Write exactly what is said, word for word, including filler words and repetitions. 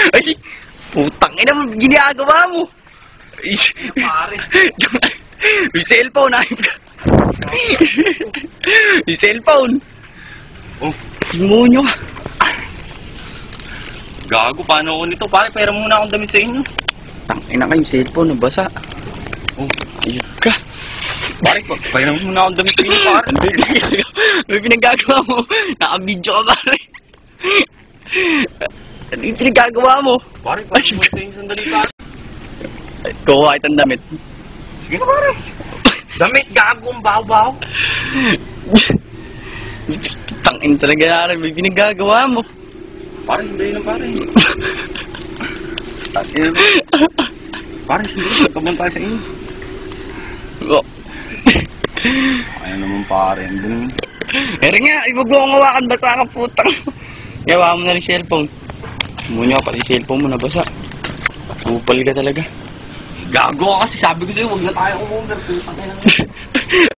Ay, putang ina mo, ginagawa mo. Ay, pare. May cellphone, ayun ka. May cellphone. Oh, simonyo ka. gago, paano ako nito? Pare, pera muna akong damit sa inyo. Tangina ka yung cellphone, nabasa. Oh, Ayun ka. pare, pera muna akong damit sa inyo, pare. Ano yung pinagagawa? Ano yung pinagagawa mo? Naka-video ka, pare. Ano yung pinagagawa mo? Pare, pare, mo sa inyo sandali, pare. Kuha itong damit. Sige na, pare. Damit, gago, ang baho-baho. Tangin talaga narin, may pinagagawa mo. Pare, hindi na, pare. Pare, sige, magkaban tayo sa inyo. Oh. Ayaw naman, pare. Andun. Pero nga, ibag mo akong hawakan, basa ka putang. Gawa mo na rin cellphone. Muna ka pati cellphone mo, nabasa. Kupal ka talaga. Gago ka kasi, sabi ko sa'yo, huwag na tayo umumber.